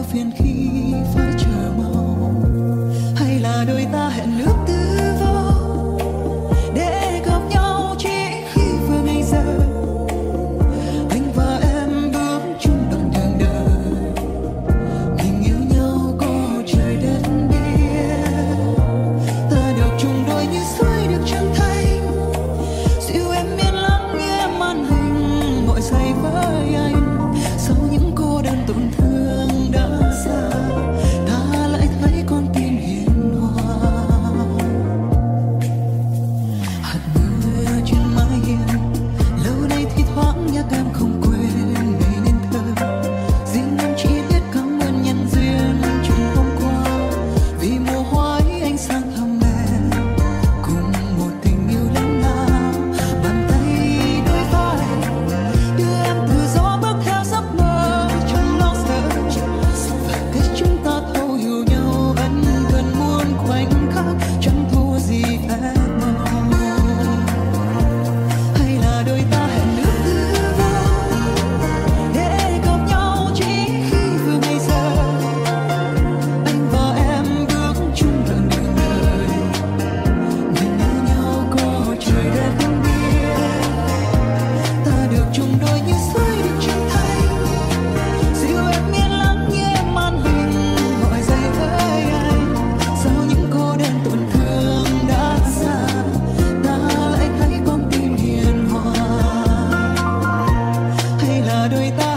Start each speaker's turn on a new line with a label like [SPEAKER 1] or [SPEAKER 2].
[SPEAKER 1] phiền khi phải chờ mong, hay là đôi ta hẹn nước tư vô để gặp nhau chỉ khi vừa ngày giờ anh và em bước chung đoạn đường đời, mình yêu nhau có trời đất biết, ta được chung đôi như suối được chân thành, dịu em yên lắng như em màn hình mọi giây với anh, sau những cô đơn tổn thương đã xa ta lại thấy con tim hiền hòa. Hạt mưa trên mái hiên lâu nay thi thoảng nhắc em không quên ngày nên thơ, riêng em chỉ biết cảm ơn nhân duyên chuyện hôm qua, vì mùa hoa ấy anh sang thăm em cùng một tình yêu lớn lao, bàn tay đôi vai đưa em từ gió bước theo giấc mơ trong lo sợ, và cách chúng ta thấu hiểu nhau ân cần muôn khoảnh khắc chẳng thua gì phép màu, hay là đôi ta hẹn nước tư vô để gặp nhau chỉ khi vừa ngày giờ anh và em bước chung đoạn đường đời, mình yêu nhau có trời đất biết, ta được chung đôi như suối được chân thành, dịu em yên lắng như em màn hình gọi dậy với anh, sau những cô đơn tổn thương đã xa ta lại thấy con tim hiền hòa, hay là đôi ta